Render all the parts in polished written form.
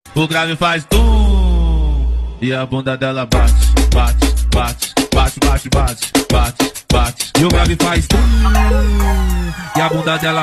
O grave faz tum e a bunda dela bate, bate, bate, bate, bate, bate, bate, bate. E o grave faz tum e a bunda dela.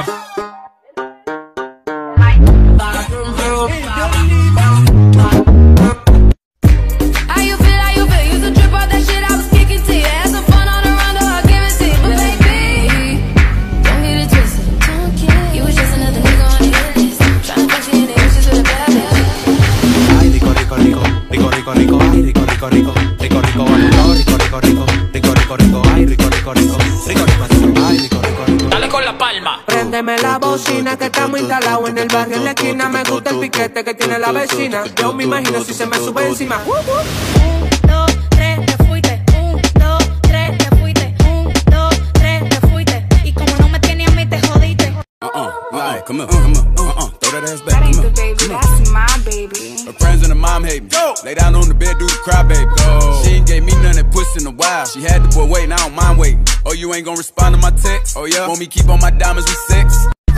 Préndeme la bocina que estamos instalados en el barrio en la esquina. Me gusta el piquete que tiene la vecina. Yo me imagino si se me sube encima. 1, 2, 3, te fuiste. 1, 2, 3, te fuiste. 1, 2, 3, te fuiste. Y como no me tienes a mí, te jodiste. Right, come on, throw that ass back. That ain't the baby, that's my baby. Her friends and her mom hate me. Go. Lay down on the bed, do the cry, baby. Go. She ain't gave me none that puss in a while. She had the boy waiting, I don't mind waiting. Oh, you ain't gonna respond to my text? Oh, yeah? Want me keep on my diamonds with sex?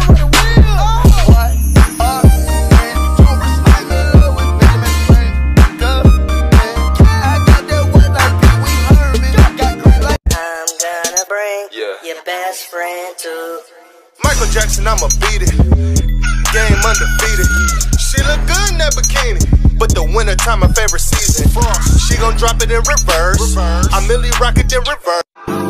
Your best friend too. Michael Jackson, I'ma beat it. Game undefeated. She look good in that bikini, but the winter time my favorite season. She gon' drop it in reverse. I Millie rock it in reverse.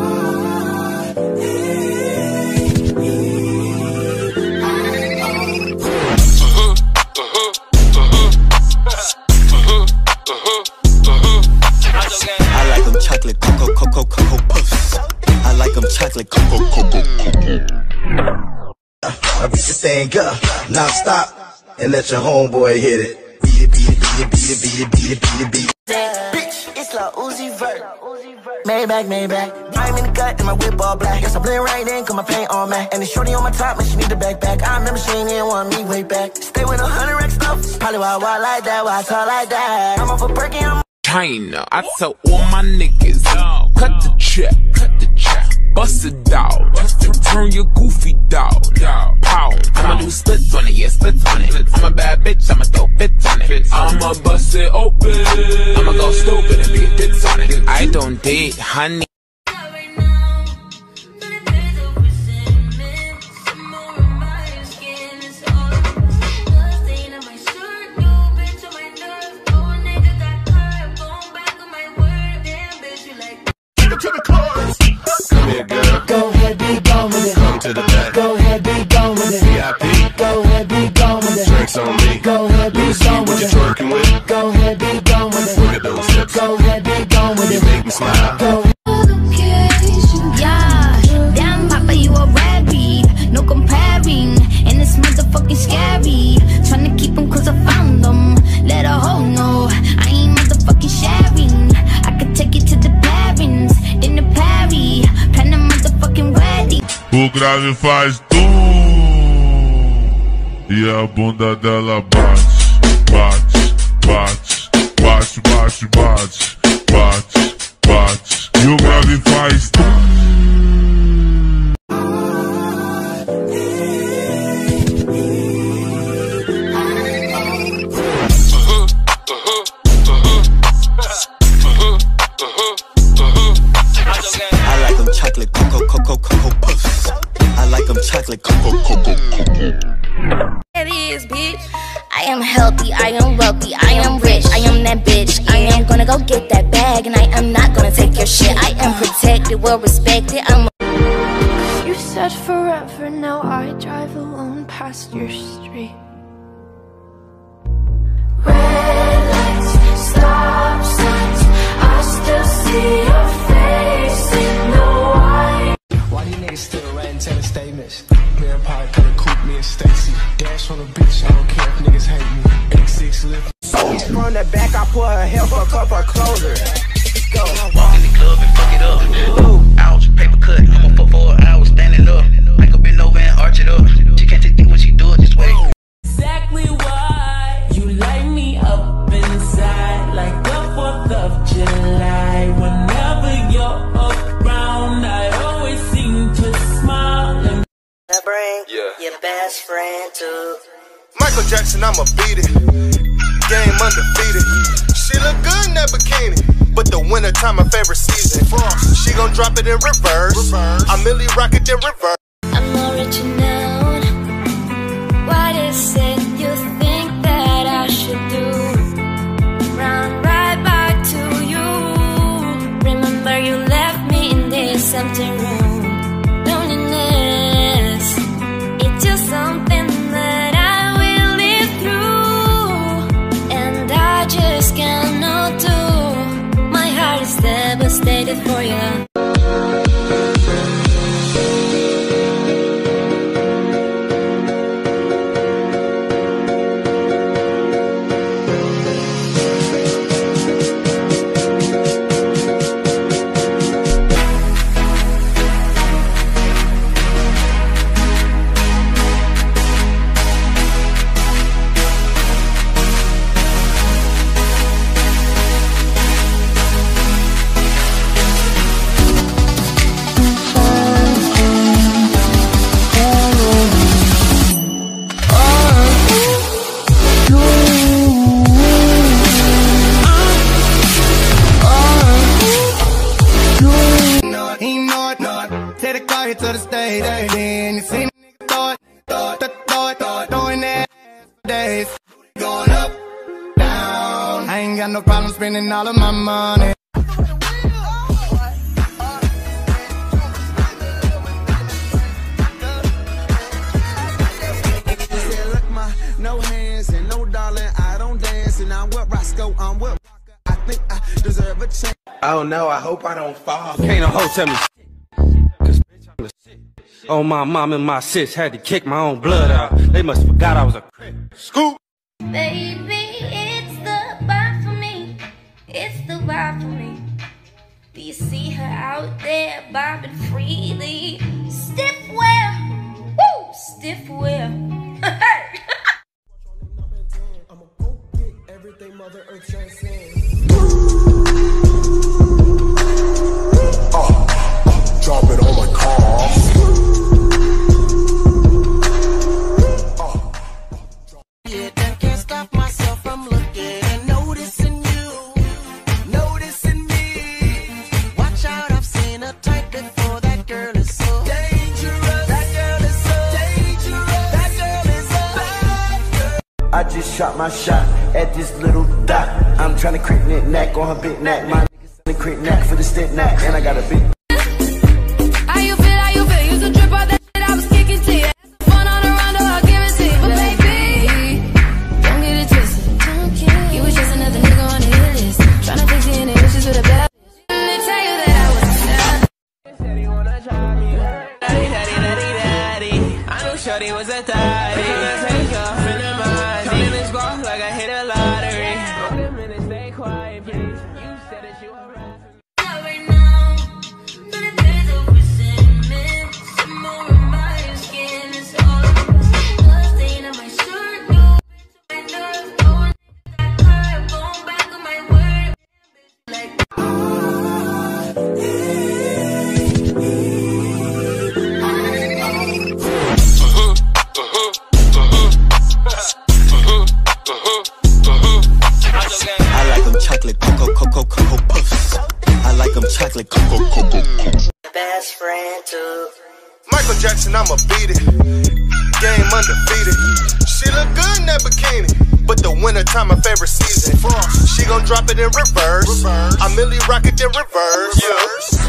I like them chocolate cocoa puffs. I like them chocolate cocoa. I beat the thing up, now stop, and let your homeboy hit it. Beat it, beat it, beat it, beat it, beat it, beat it, beat it, beat it. Bitch, it's like Uzi Vert. Maybach. I'm in the gut and my whip all black. Guess I blend right in, cause my paint on matte. And the shorty on my top, man, she need the backpack. I remember she ain't even want me way back. Stay with 100 racks stuff. Probably why I walk like that, why I talk like that. I'm off a perky, I'm China. I tell all my niggas, cut the check, bust it down, turn your goofy dog, pound. I'ma do splits on it, yeah, splits on it. I'm a bad bitch, I'ma throw fits on it. I'ma bust it open, I'ma go stupid and be a bits on it. I don't date honey. To the chorus. Come here, girl. Go ahead, be gone with it. Come to the back. Go ahead, be gone with it. VIP. Go ahead, be gone with it. Drinks on me. Go ahead, be gone with it. Twerking with. Go ahead, be gone with it. Look at those hips. Go ahead, be gone with it. You make me smile. Go. Yeah, damn papa, you a rabbit. No comparing, and it's motherfucking scary. Tryna keep them cause I found them. Let a hoe know I ain't motherfucking sharing. I could take it to the parents, then the party. Plan a motherfucking ready. O grave faz tum e a bunda dela bate, bate, bate, bate, bate, bate, bate, bate. E o grave faz tum. I like them chocolate cocoa puffs. I like them chocolate cocoa. It is, bitch. I am healthy, I am wealthy, I am rich, I am that bitch. I am gonna go get that bag, and I am not gonna take your shit. I am protected, well respected. You said forever, now I drive alone past your street. Red lights, stop signs, I still see your face in the white. Why these niggas still writing telling statements? Me and Pop could've cooped me and Stacy. Dash on the bitch, I don't care if niggas hate me. X6 lift. From the back, I pour her hair, fuck up her closer. Go. walk in the club and fuck it up. Ooh, ouch, paper cut, I'ma fuck for an hour standing up. I could bend over and arch it up. She can't take it when she do it this way. Exactly why you light me up inside like the 4th of July. Whenever you're around, I always seem to smile and Bring your best friend too. Michael Jackson, I'ma beat it. wintertime, my favorite season. She gon' drop it in reverse. I Millie rock it in reverse. I'm original. What is it you think that I should do? Run right back to you. Remember you left me in this empty room. Loneliness, it's just something that I will live through, and I just cannot do. My heart is devastated for you. To the stage, then you see niggas throwing that days, going up, down. I ain't got no problem spending all of my money. Look, my no hands and no darling, I don't dance, and I'm with Roscoe, I'm with. I think I deserve a chance. Oh no, I hope I don't fall. Can't no hoe tell me. Oh, my mom and my sis had to kick my own blood out. They must have forgot I was a scoop. Baby, it's the vibe for me. It's the vibe for me. Do you see her out there bobbing freely? Stiff wear, woo, stiff wear. I'ma go get everything Mother Earth transcends. Drop it on my car. I can't stop myself from looking and noticing you, noticing me. Watch out, I've seen a type before. That girl is so dangerous. That girl is so dangerous. That girl is a bad girl. I just shot my shot at this little dot. I'm trying to crit knack on her big neck. My niggas selling crit knack for the stint knack, and I got a big. How you feel? How you feel? You can trip all that shit I was kicking to you. Fun on the round, I'll give it to you. But baby, don't get it twisted. You was just another nigga on the hit list, trying to fix any issues with a bad bitch. Let me tell you that I was down. Said he wanna try me. Daddy. I knew Shorty was a daddy. Take off in the mind. Calling this ball like I hit a lottery. Wait a minute, stay quiet, please. You said that you were right. Chocolate cocoa puffs. I like them chocolate cocoa puffs. Best friend too. Michael Jackson, I'ma beat it. Game undefeated. She look good in that bikini, but the wintertime, my favorite season. She gon' drop it in reverse. I Millie rock it in reverse.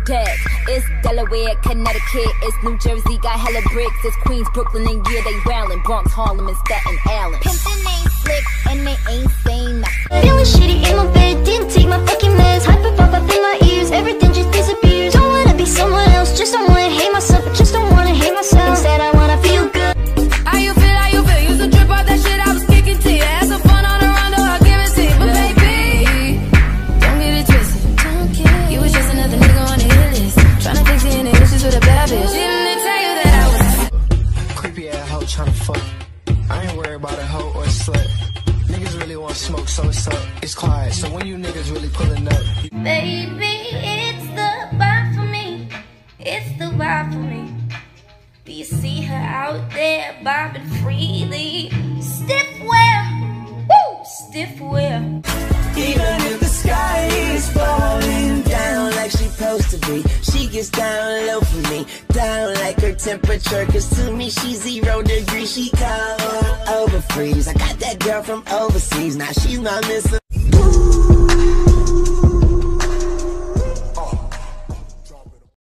that. It's Delaware, Connecticut, it's New Jersey, got hella bricks. It's Queens, Brooklyn, and yeah, they wildin'. Bronx, Harlem, and Staten Island. Pimpin' ain't slick, and they ain't saying nothing. Feeling shitty in my bed, didn't take my fucking meds. Hyper pop up in my ears, everything just disappears. Don't wanna be someone else, just don't wanna hate myself. I just don't wanna hate myself. Instead, I wanna feel good. How you feel, how you feel? Used to trip off that shit I was kicking to you. Had some fun on the rondo, I'll give it to you. But baby, don't get it twisted. You was just another nigga on the hit list. Tryna fix any issues with a bad bitch. Didn't tell you that I was creepy ass hoe tryna fuck. I ain't worried about a hoe or a slut. Niggas really want smoke, so it's up. It's quiet, so when you niggas really pulling up. Baby, it's the vibe for me. It's the vibe for me. Do you see her out there bobbing freely? Stiff wear, woo, stiff wear. Even if the sky is falling down like she supposed to be, she gets down low for me, down like her temperature. Cause to me she's 0 degrees, she cold over freeze. I got that girl from overseas, now she's my miss.